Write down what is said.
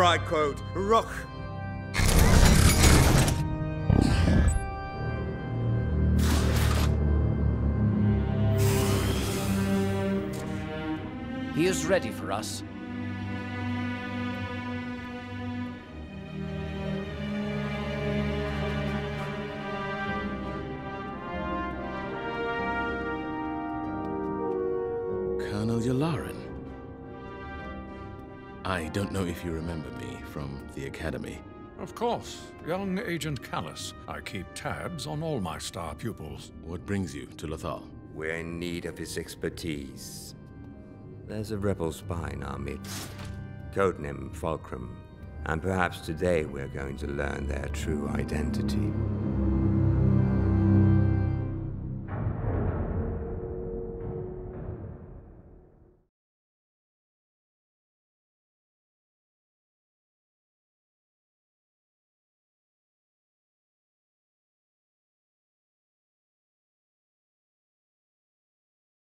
I quote, Roch. He is ready for us. Colonel Yularen. I don't know if you remember me from the Academy. Of course. Young Agent Callus. I keep tabs on all my star pupils. What brings you to Lothal? We're in need of his expertise. There's a rebel spy in our midst, codename Fulcrum, and perhaps today we're going to learn their true identity.